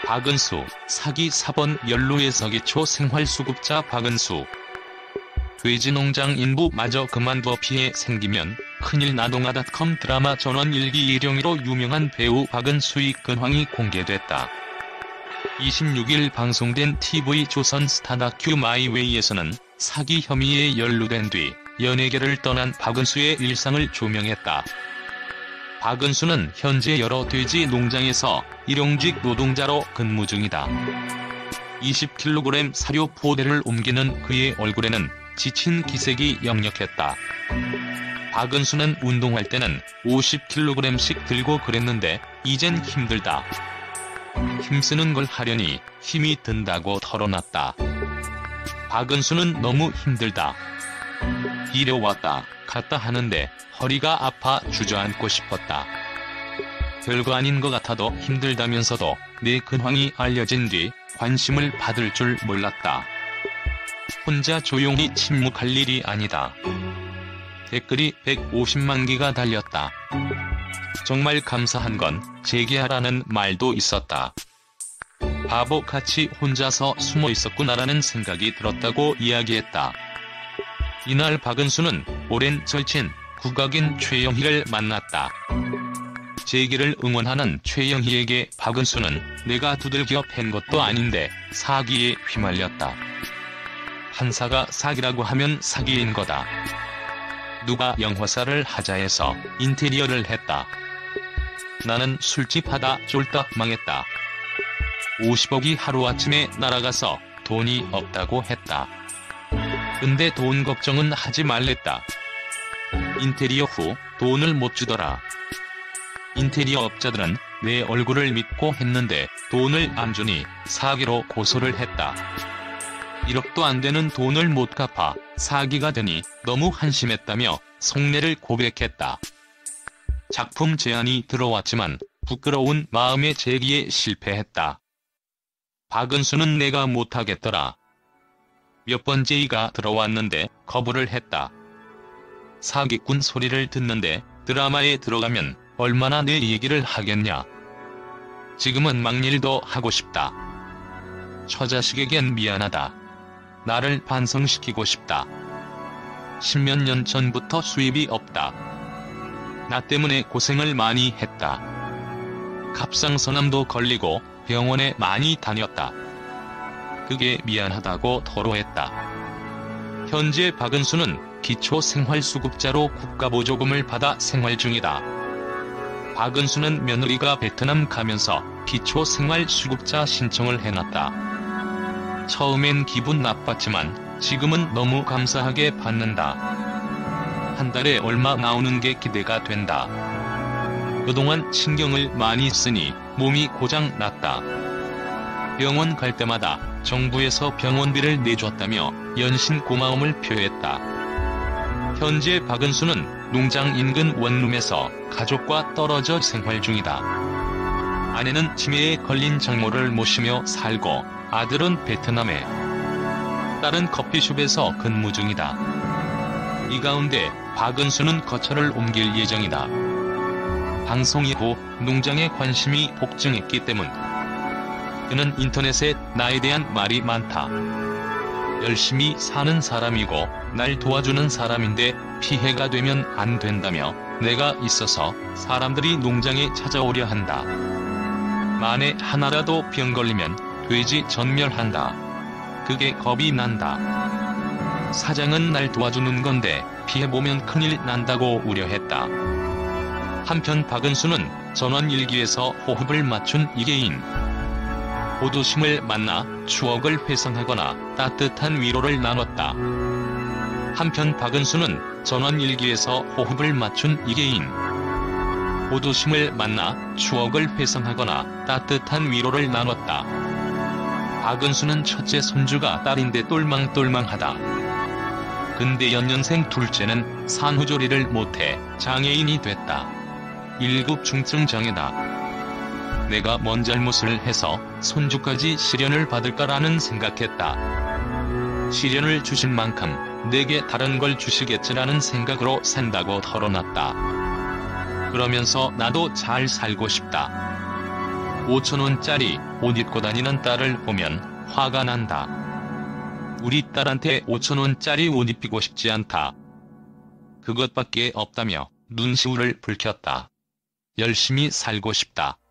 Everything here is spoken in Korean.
박은수, 사기 4번 연루에서 기초 생활수급자 박은수. 돼지농장 인부마저 그만둬 피해 생기면 큰일 나동아.com 드라마 전원일기 일용이로 유명한 배우 박은수의 근황이 공개됐다. 26일 방송된 TV조선 스타 다큐 마이웨이에서는 사기 혐의에 연루된 뒤 연예계를 떠난 박은수의 일상을 조명했다. 박은수는 현재 여러 돼지 농장에서 일용직 노동자로 근무 중이다. 20kg 사료 포대를 옮기는 그의 얼굴에는 지친 기색이 역력했다. 박은수는 운동할 때는 50kg씩 들고 그랬는데 이젠 힘들다. 힘쓰는 걸 하려니 힘이 든다고 털어놨다. 박은수는 너무 힘들다. 일해 왔다 갔다 하는데 허리가 아파 주저앉고 싶었다. 별거 아닌 것 같아도 힘들다면서도 내 근황이 알려진 뒤 관심을 받을 줄 몰랐다. 혼자 조용히 침묵할 일이 아니다. 댓글이 150만 개가 달렸다. 정말 감사한 건 재개하라는 말도 있었다. 바보같이 혼자서 숨어 있었구나라는 생각이 들었다고 이야기했다. 이날 박은수는 오랜 절친 국악인 최영희를 만났다. 재기를 응원하는 최영희에게 박은수는 내가 두들겨 팬 것도 아닌데 사기에 휘말렸다. 판사가 사기라고 하면 사기인 거다. 누가 영화사를 하자 해서 인테리어를 했다. 나는 술집 하다 쫄딱 망했다. 50억이 하루아침에 날아가서 돈이 없다고 했다. 근데 돈 걱정은 하지 말랬다. 인테리어 후 돈을 못 주더라. 인테리어 업자들은 내 얼굴을 믿고 했는데 돈을 안 주니 사기로 고소를 했다. 1억도 안 되는 돈을 못 갚아 사기가 되니 너무 한심했다며 속내를 고백했다. 작품 제안이 들어왔지만 부끄러운 마음의 제기에 실패했다. 박은수는 내가 못하겠더라. 몇 번 제의가 들어왔는데 거부를 했다. 사기꾼 소리를 듣는데 드라마에 들어가면 얼마나 내 얘기를 하겠냐. 지금은 막일도 하고 싶다. 처자식에겐 미안하다. 나를 반성시키고 싶다. 10몇 년 전부터 수입이 없다. 나 때문에 고생을 많이 했다. 갑상선암도 걸리고 병원에 많이 다녔다. 그게 미안하다고 토로했다. 현재 박은수는 기초생활수급자로 국가보조금을 받아 생활 중이다. 박은수는 며느리가 베트남 가면서 기초생활수급자 신청을 해놨다. 처음엔 기분 나빴지만 지금은 너무 감사하게 받는다. 한 달에 얼마 나오는 게 기대가 된다. 그동안 신경을 많이 쓰니 몸이 고장 났다. 병원 갈 때마다 정부에서 병원비를 내줬다며 연신 고마움을 표했다. 현재 박은수는 농장 인근 원룸에서 가족과 떨어져 생활 중이다. 아내는 치매에 걸린 장모를 모시며 살고 아들은 베트남에, 딸은 커피숍에서 근무 중이다. 이 가운데 박은수는 거처를 옮길 예정이다. 방송 이후 농장에 관심이 폭증했기 때문. 그는 인터넷에 나에 대한 말이 많다. 열심히 사는 사람이고 날 도와주는 사람인데 피해가 되면 안 된다며 내가 있어서 사람들이 농장에 찾아오려 한다. 만에 하나라도 병 걸리면 돼지 전멸한다. 그게 겁이 난다. 사장은 날 도와주는 건데 피해보면 큰일 난다고 우려했다. 한편 박은수는 전원일기에서 호흡을 맞춘 이계인 호두심을 만나 추억을 회상하거나 따뜻한 위로를 나눴다. 한편 박은수는 전원일기에서 호흡을 맞춘 이계인 호두심을 만나 추억을 회상하거나 따뜻한 위로를 나눴다. 박은수는 첫째 손주가 딸인데 똘망똘망하다. 근데 연년생 둘째는 산후조리를 못해 장애인이 됐다. 1급 중증 장애다. 내가 뭔 잘못을 해서 손주까지 시련을 받을까라는 생각했다. 시련을 주실 만큼 내게 다른 걸 주시겠지라는 생각으로 산다고 털어놨다. 그러면서 나도 잘 살고 싶다. 5,000원짜리 옷 입고 다니는 딸을 보면 화가 난다. 우리 딸한테 5,000원짜리 옷 입히고 싶지 않다. 그것밖에 없다며 눈시울을 붉혔다. 열심히 살고 싶다.